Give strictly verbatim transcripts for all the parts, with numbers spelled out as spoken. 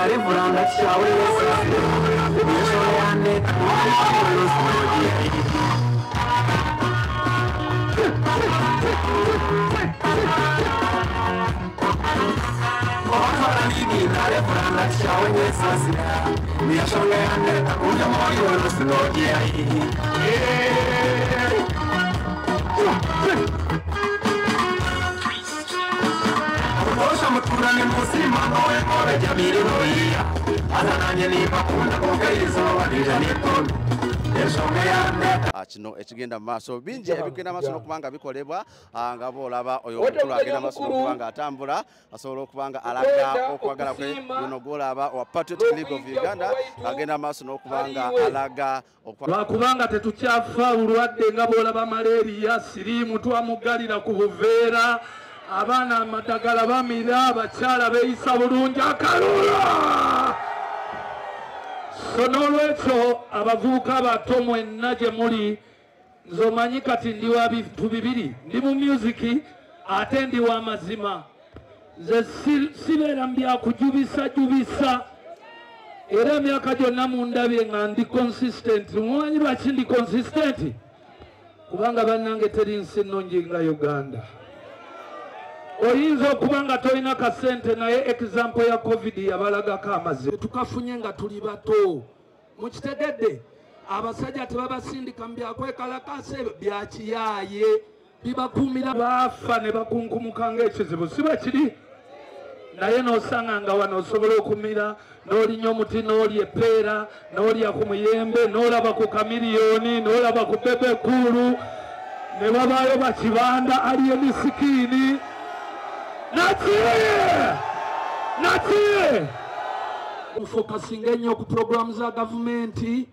Nare Branda Chawi Yeshayane Nare Branda Chawi Yeshayane Takuya Moyo Slogia Osha Maturani Musima Noe More Jamiri Noia Azananye ni Bakunda Kokaizo Wadija Nipon kino ekigenda maaso bingi ebigenda maaso n'okubanga bikolebwa nga boolaba oyo omukulu agenda maaso n'okubanga atambula asobola okubanga alaga okwagala kwe guno gwolaba owa Patriotic League of Uganda agenda maaso n'okubanga alaga lwakubanga tetukyafa bulwadde nga boolaba malaria siriimu twamugalira ku buveera abaana amadagala bamira abakyala beeyisa bulungi akalula so n'olwekyo abavubuka bato mwenna gye muli nze omanyi kati ndi wa bintu bibiri ndi mu musiki ate ndi wa mazima nze sibeera mu byakujubisa jubisa era emyaka gyonna mundabye nga ndi consistent mumanyi lwaki ndi consistent kubanga bannange teri nsi nnungi nga Uganda oyinza okuba nga tolina kasente naye example ya covid yabalagako amazima tukafunye nga tuli bato mukitegedde abasajja tebabasindika mu byakwekalakasa byakiyaaye bibakuumira baafa ne bakunkumuka ng'ekizibu si bwe kiri naye n'osanga nga wano osobola okumira n'olinya omuti n'olya eppeera n'olya ku muyembe n'olaba ku kamiliyoni n'olaba ku bebekulu ne babaayo bakibanda aliye misikiini Natie! Natie! Focusing ennyo ku program za gavumenti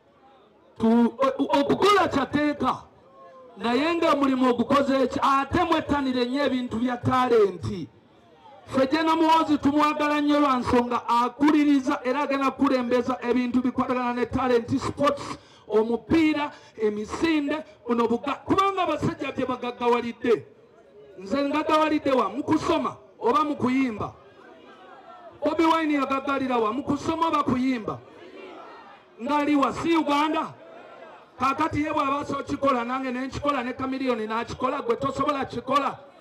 okukola kyateeka naye nga mulimu ogukoze eki ate mwettanire nnyo ebintu bya talenti ffe gye namuwozi tumwagala nnyo lwa nsonga akuliriza era agenda kukulembeza ebintu bikwatagana ne talenti sports omupiira emisinde buno kubanga abasajja bye bagaggawalidde nze ngagawalidde wa mukusoma oba mukuyimba Bobi Wine yagagalira wa mukusoma oba kuyimba ngaliwa si Uganda kakati ye bw'aba so kikola nange ne nkikola ne kamiliyoni n'akikola gwe tosobola kikola